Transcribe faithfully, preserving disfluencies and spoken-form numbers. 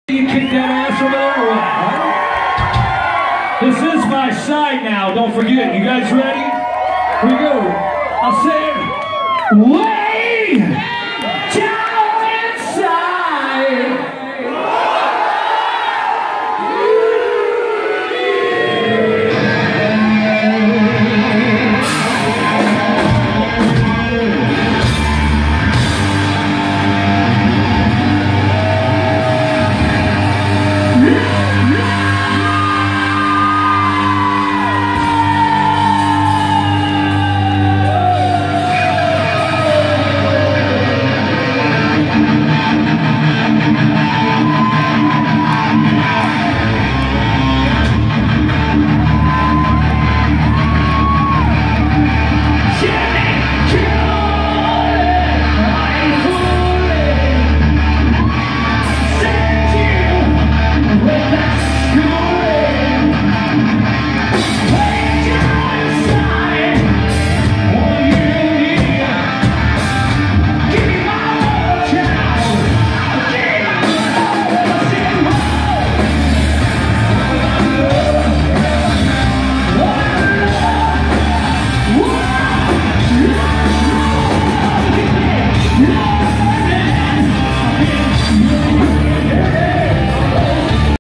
You kick that ass over there or what? This is my side now, don't forget. You guys ready? Here we go. I'll say it. Way!